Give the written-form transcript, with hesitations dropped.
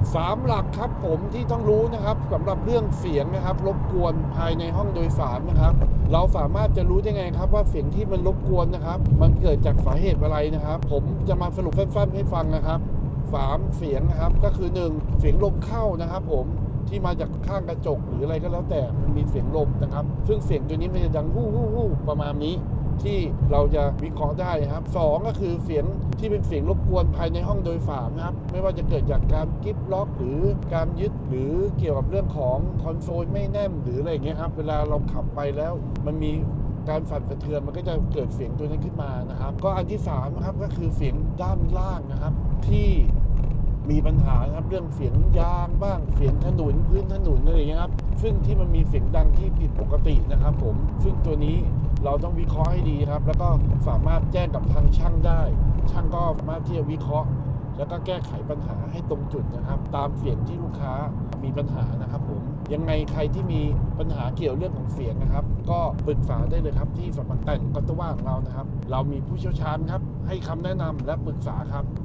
3 หลักครับผมที่ต้องรู้นะครับสำหรับเรื่องเสียงนะครับรบกวนภายในห้องโดยสารนะครับเราสามารถจะรู้ได้ไงครับว่าเสียงที่มันรบกวนนะครับมันเกิดจากสาเหตุอะไรนะครับผมจะมาสรุปสั้นๆให้ฟังนะครับ3 เสียงนะครับก็คือ 1 เสียงลมเข้านะครับผมที่มาจากข้างกระจกหรืออะไรก็แล้วแต่มันมีเสียงลมนะครับซึ่งเสียงตัวนี้มันจะดังฮู้ฮู้ฮู้ประมาณนี้ที่เราจะวิเคราะห์ได้นะครับ2ก็คือเสียงที่เป็นเสียงรบกวนภายในห้องโดยสารนะครับไม่ว่าจะเกิดจากการกิ๊บล็อกหรือการยึดหรือเกี่ยวกับเรื่องของคอนโซลไม่แน่นหรืออะไรอย่างเงี้ยครับเวลาเราขับไปแล้วมันมีการสั่นสะเทือนมันก็จะเกิดเสียงตัวนั้นขึ้นมานะครับก็อันที่3นะครับก็คือเสียงด้านล่างนะครับที่มีปัญหาครับเรื่องเสียงยางบ้างเสียงถนนพื้นถนนอะไรอย่างเงี้ยครับซึ่งที่มันมีเสียงดังที่ผิดปกตินะครับผมซึ่งตัวนี้เราต้องวิเคราะห์ให้ดีครับแล้วก็สามารถแจ้งกับทางช่างได้ช่างก็สามารถที่จะวิเคราะห์แล้วก็แก้ไขปัญหาให้ตรงจุดนะครับตามเสียงที่ลูกค้ามีปัญหานะครับผมยังไงใครที่มีปัญหาเกี่ยวเรื่องของเสียงนะครับก็ปรึกษาได้เลยครับที่สำนักแต่งก็ตว่าของเรานะครับเรามีผู้เชี่ยวชาญครับให้คำแนะนำและปรึกษาครับ